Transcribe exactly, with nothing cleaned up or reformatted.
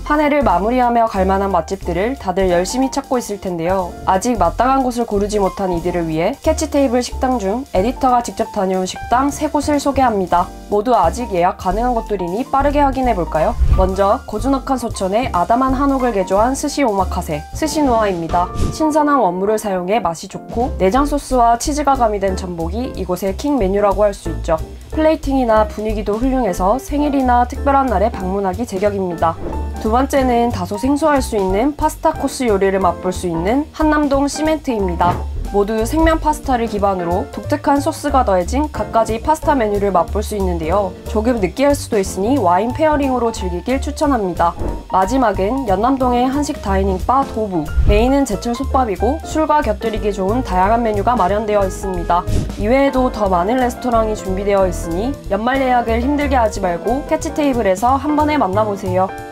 한 해를 마무리하며 갈만한 맛집들을 다들 열심히 찾고 있을 텐데요. 아직 마땅한 곳을 고르지 못한 이들을 위해 캐치테이블 식당 중 에디터가 직접 다녀온 식당 세 곳을 소개합니다. 모두 아직 예약 가능한 곳들이니 빠르게 확인해볼까요? 먼저 고즈넉한 소천의 아담한 한옥을 개조한 스시 오마카세 스시노아입니다. 신선한 원물을 사용해 맛이 좋고 내장 소스와 치즈가 가미된 전복이 이곳의 킹 메뉴라고 할 수 있죠. 플레이팅이나 분위기도 훌륭해서 생일이나 특별한 날에 방문하기 제격입니다. 두 번째는 다소 생소할 수 있는 파스타 코스 요리를 맛볼 수 있는 한남동 시멘트입니다. 모두 생면 파스타를 기반으로 독특한 소스가 더해진 갖가지 파스타 메뉴를 맛볼 수 있는데요. 조금 느끼할 수도 있으니 와인 페어링으로 즐기길 추천합니다. 마지막은 연남동의 한식 다이닝바 도부. 메인은 제철 솥밥이고 술과 곁들이기 좋은 다양한 메뉴가 마련되어 있습니다. 이외에도 더 많은 레스토랑이 준비되어 있으니 연말 예약을 힘들게 하지 말고 캐치테이블에서 한 번에 만나보세요.